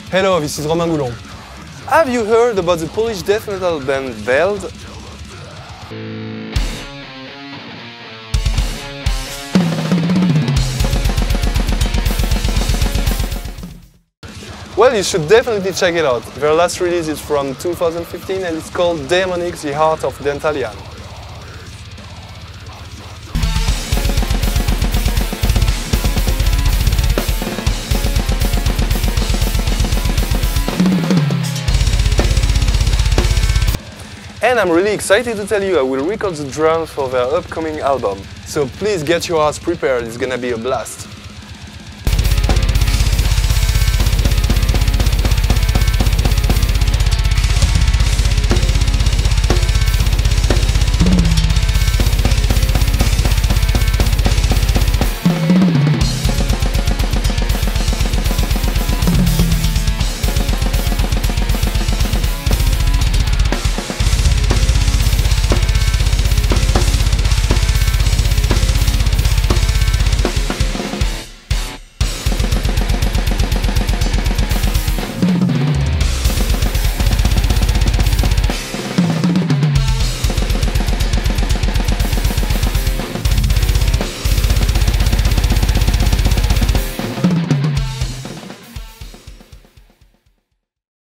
Hello, this is Romain Goulon. Have you heard about the Polish death metal band VELD? Well, you should definitely check it out. Their last release is from 2015 and it's called Demonic, the Heart of the Italian. And I'm really excited to tell you I will record the drums for their upcoming album. So please get your ass prepared, it's gonna be a blast.